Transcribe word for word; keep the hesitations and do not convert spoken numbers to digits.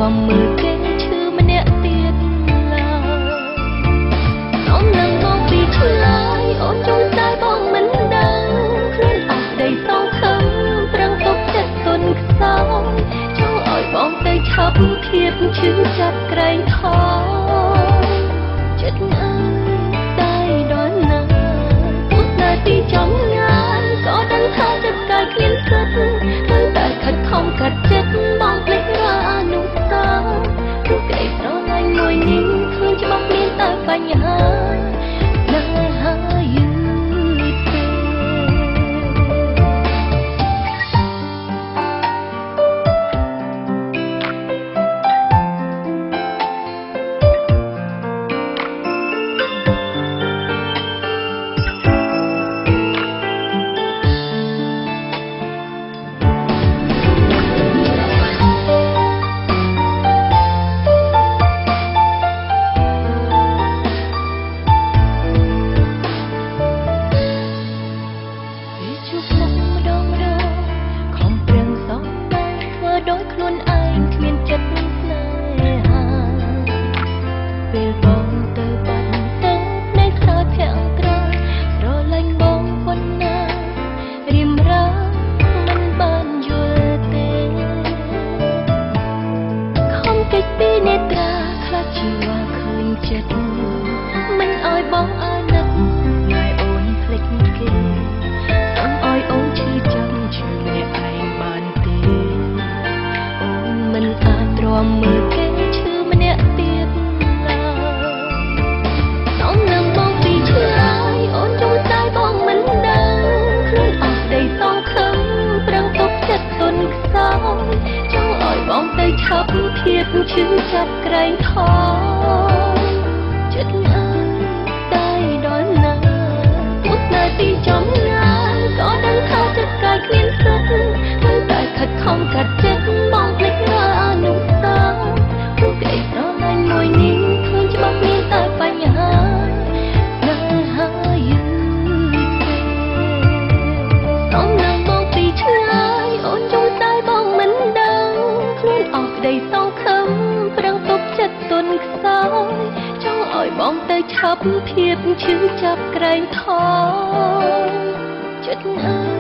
មមើលគេឈឺម្នាក់ទៀតឡើយអូននឹងមកពីឆ្លើយអូនចង់តែបងមិនដឹងខ្លួនអស់ដីសងខឹងប្រឹងទុកចិត្តទុនខ្សោយចង់ឲ្យបងទៅឈប់ធៀបឈឺចាប់ក្រែងខចិត្តអើតែដល់ណាពុតនៅទីចំងាយក៏ដឹងថាចិត្តកាយគ្មានសិទ្ធត្រូវតែខិតខំកាត់ចិត្តបងភ្លេចរាល់អនុស្សាវរីយ៍ព្រោះក្តីស្រឡាញ់មួយនេះឃើញច្បាស់មានតែបញ្ហានៅហើយយឺតទេដោយខ្លួនឯងគ្មានចិត្តស្នេហាពេលបងទៅបាត់ទៅនៃខ្សោយភាក់ក្រោយស្រឡាញ់បងប៉ុណ្ណារៀមរាមិនបានយល់ទេខំកិច្ចពីនេត្រាខ្លាចជីវ៉ាឃើញចិត្តមិនឲ្យបងអាណិតងាយអូនភ្លេចគេសូមឲ្យអូនឈឺចាំឈឺអ្នកឯងបានទេមិនអាចទ្រាំមើលគេឈឺម្នាក់ទៀតឡើយសូមនឹងបងពីឆ្លើយអូនចង់តែបងមិនដឹងខ្លួនអស់ដីសងខឹងប្រឹងទុកចិត្តទុនខ្សោយចង់ឲ្យបងទៅឈប់ធៀបឈឺចាប់ក្រែងខចិត្តអើតែដល់ណាពុតនៅទីចំងាយក៏ដឹងថាចិត្តកាយគ្មានសិទ្ធត្រូវតែខិតខំកាត់ចិត្តបងភ្លេចរាល់អនុស្សាវរីយ៍ព្រោះក្តីស្រឡាញ់មួយនេះឃើញច្បាស់មានតែបញ្ហានៅហើយយឺតទេសូមនឹងបងពីឆ្លើយអូនចង់តែបងមិនដឹងខ្លួនអស់ក្តីសងខឹងប្រឹងទុកចិត្តទុនខ្សោយចង់ឲ្យបងទៅឈប់ធៀបឈឺចាប់ក្រែងខចិត្តអើ